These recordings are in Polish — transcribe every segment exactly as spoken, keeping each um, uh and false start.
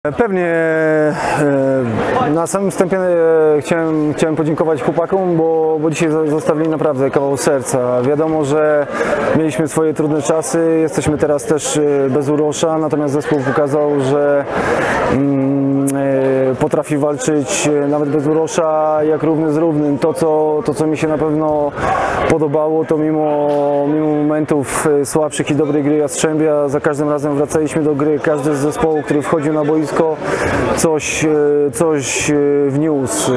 Pewnie na samym wstępie chciałem, chciałem podziękować chłopakom, bo, bo dzisiaj zostawili naprawdę kawał serca. Wiadomo, że mieliśmy swoje trudne czasy, jesteśmy teraz też bez Urosza, natomiast zespół pokazał, że mm, potrafi walczyć nawet bez Urosza jak równy z równym. To co, to, co mi się na pewno podobało, to mimo, mimo momentów słabszych i dobrej gry Jastrzębia, za każdym razem wracaliśmy do gry. Każdy z zespołu, który wchodził na boisko, coś, coś wniósł.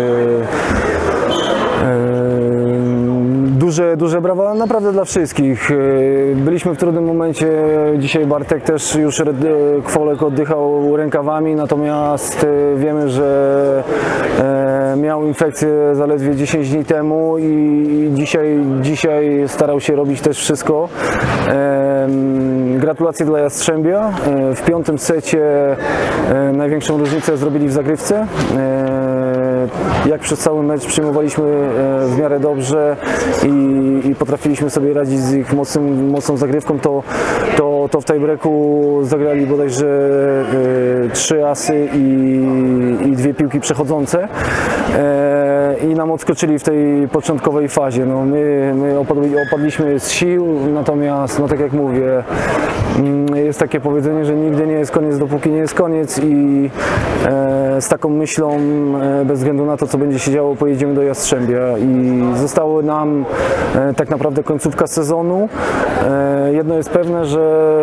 Duże, duże brawa naprawdę dla wszystkich. Byliśmy w trudnym momencie. Dzisiaj Bartek też już Kwolek oddychał rękawami, natomiast wiemy, że miał infekcję zaledwie dziesięć dni temu i dzisiaj, dzisiaj starał się robić też wszystko. Gratulacje dla Jastrzębia. W piątym secie największą różnicę zrobili w zagrywce. Jak przez cały mecz przyjmowaliśmy w miarę dobrze i, i potrafiliśmy sobie radzić z ich mocnym, mocną zagrywką, to, to, to w tiebreaku zagrali bodajże e, trzy asy i, i dwie piłki przechodzące e, i nam odskoczyli w tej początkowej fazie. No, my my opadli, opadliśmy z sił, natomiast no, tak jak mówię, jest takie powiedzenie, że nigdy nie jest koniec, dopóki nie jest koniec i e, z taką myślą, e, bez względu na to, co będzie się działo, pojedziemy do Jastrzębia i zostało nam e, tak naprawdę końcówka sezonu. E, jedno jest pewne, że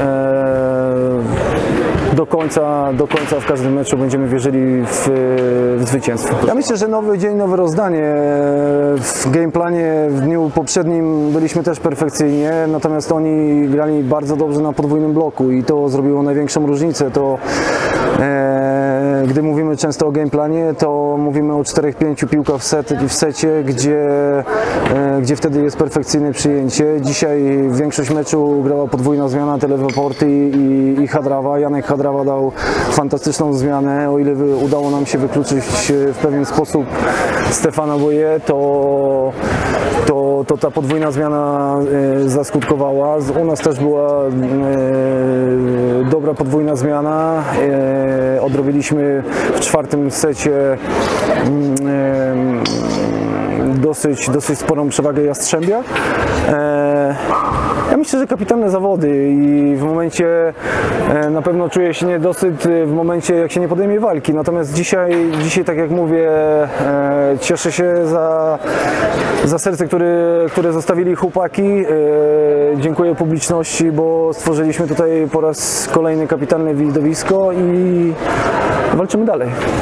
e, do końca, do końca w każdym meczu będziemy wierzyli w, w zwycięstwo. Ja myślę, że nowy dzień, nowe rozdanie. W gameplanie w dniu poprzednim byliśmy też perfekcyjnie, natomiast oni grali bardzo dobrze na podwójnym bloku i to zrobiło największą różnicę. To, e, gdy mówimy często o gameplanie, to mówimy o czterech pięciu piłkach w, set, w secie, gdzie, e, gdzie wtedy jest perfekcyjne przyjęcie. Dzisiaj większość meczu grała podwójna zmiana, Teleporty i, i Hadrawa. Janek Hadrawa dał fantastyczną zmianę. O ile udało nam się wykluczyć w pewien sposób Stefana Boje, to, to, to ta podwójna zmiana e, zaskutkowała. U nas też była e, dobra podwójna zmiana. E, odrobiliśmy w czwartym secie e, dosyć, dosyć sporą przewagę Jastrzębia. E, ja myślę, że kapitalne zawody i w momencie e, na pewno czuję się niedosyt w momencie, jak się nie podejmie walki. Natomiast dzisiaj, dzisiaj tak jak mówię, e, cieszę się za, za serce, które, które zostawili chłopaki. E, dziękuję publiczności, bo stworzyliśmy tutaj po raz kolejny kapitalne widowisko i walczymy dalej.